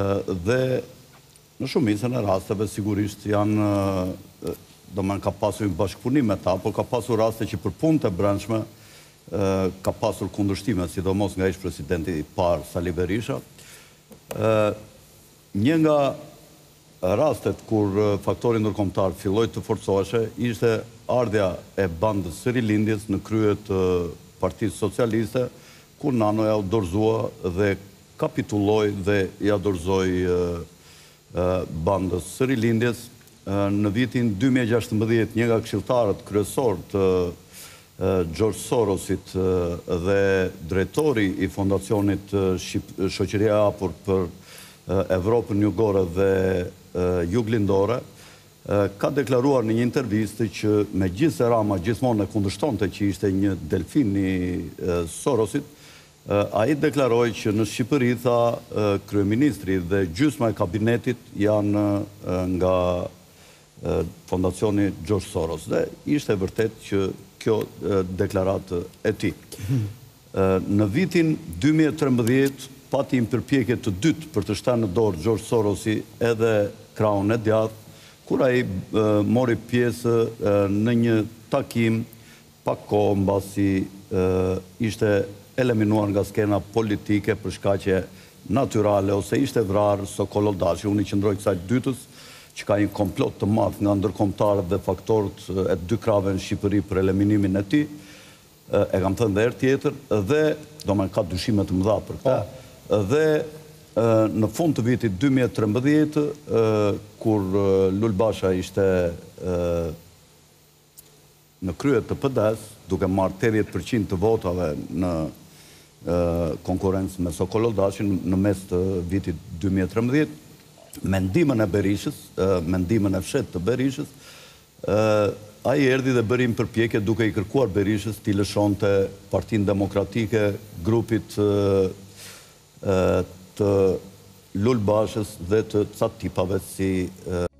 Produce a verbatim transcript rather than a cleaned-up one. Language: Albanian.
Dhe në shumicën e rasteve sigurisht janë, do më ka pasur bashkëpunim me ta, por ka pasur raste që për punë të brendshme ka pasur kundërshtime, sidomos nga ish presidenti i parë Sali Berisha. Një nga rastet kur faktori ndërkombëtar filloi të forcoheshe ishte ardhja e bandës së rilindjes në krye të Partisë Socialiste, kur Nano ja u dorëzua dhe kapitulloi dhe ja dorëzoi bandës së rilindjes. Në vitin dy mijë e gjashtëmbëdhjetë një nga këshilltarët kryesor të George Sorosit dhe drejtori i fondacionit Shoqëria e Hapur për Evropën Jugore dhe Juglindore, ka deklaruar në një intervistë që megjithëse Rama gjithmonë e kundërshtonte që ishte një delfin i Sorosit, ai deklaroi që në Shqipëri, tha, kryeministri dhe gjysma e kabinetit janë nga fondacioni George Soros. Dhe ishte vërtet që kjo deklaratë e tij. Në vitin dy mijë e trembëdhjetë pati një përpjekje të dytë për të shtanë në dorë George Sorosi edhe krahun e djathtë, kur ai mori pjesë në një takim pak kohë mbasi ishte eliminuar nga skena politike për shkaqe natyrale ose ishte vrarë Sokololdashi. Unë i qëndroj kësaj dytës, që ka një komplot të madh nga ndërkombëtarët dhe faktorët e dy krave në Shqipëri për eliminimin e tij. E kam thënë dhe herë tjetër, dhe do më ka dyshime të mëdha për këtë. Dhe në fund të vitit dy mijë e trembëdhjetë, kur Lul Basha ishte në krye të P D S, duke marrë tetëdhjetë përqind të votave në konkurrencë me Sokololldashin në mes të vitit dy mijë e trembëdhjetë, me ndihmën e Berishës, me ndihmën e fshetë të Berishës, ai erdhi dhe bëri një përpjekje duke i kërkuar Berishës t'i lëshonte Partinë Demokratike, grupit të Lul Bashës dhe të ca tipave si